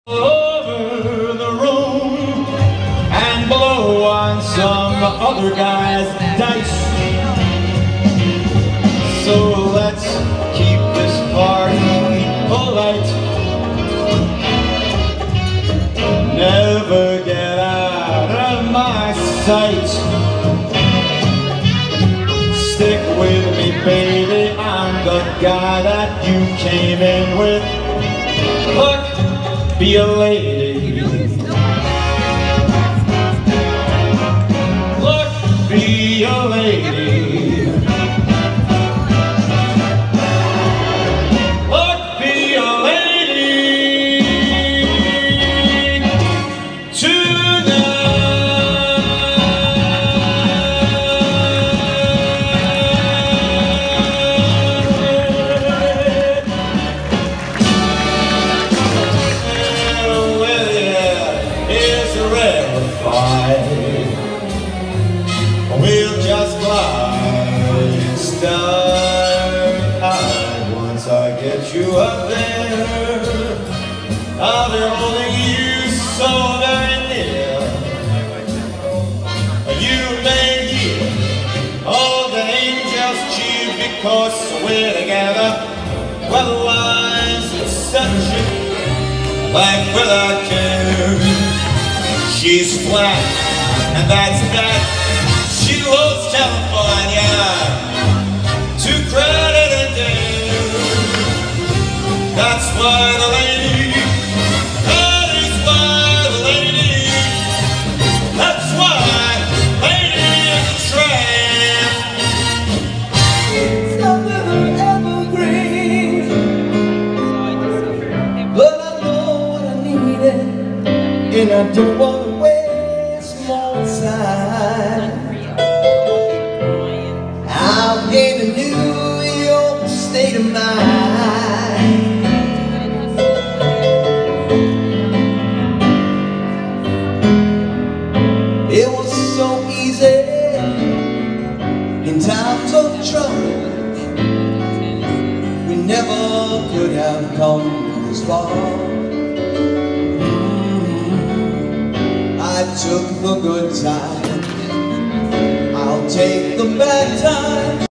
over the room and blow on some other guy's dice. So let's keep this party polite. Never get out of my sight. Stick with me, baby, I'm the guy that you came in with. Look, be a lady. Look, be a lady. Look, be a lady tonight. We'll just glide starry high. Once I get you up there, I'll be holding you so very near. You may hear all the angels cheer because we're together. Otherwise it's such a life without care. She's flat, and that's that. She loves California, to credit and dare. That's why the lady, that is why the lady, that's why lady is a tramp. Some of evergreen, but I know what I needed, and I don't want to waste more time. I'll gain a New York state of mind. It was so easy in times of trouble. We never could have come this far. I took the good times, I'll take the bad times.